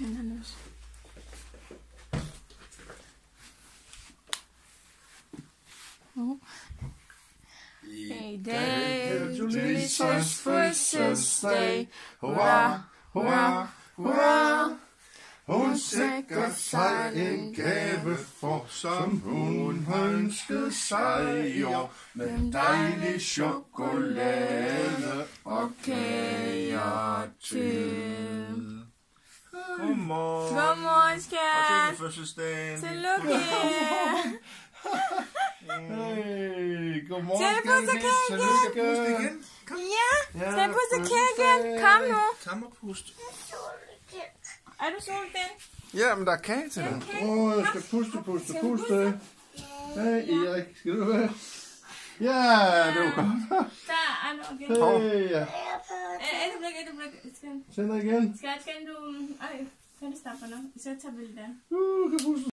tænde han også. I dag er Julises fødselsdag. Hurra, hurra, hurra. Hun sikrer sig en gave for, som hun ønskede sig i år, med dejlig chokolade og kager til. Godmorgen. Godmorgen, skat. Og tillykke med fødselsdagen. Tillykke. Hey, godmorgen. Skal jeg puste kagen? Ja, skal jeg puste kagen? Kom nu. Kom og pust. Er du sulten? Ja, men der er kage til dig. Jeg skal puste. Hey, Erik, skal du være? Ja, det var godt. Der er du igen. Hey, ja. Et øjeblik. Send dig igen. Skal du... Ej, kan du stoppe nu? Så tager vi det der. Kan puste.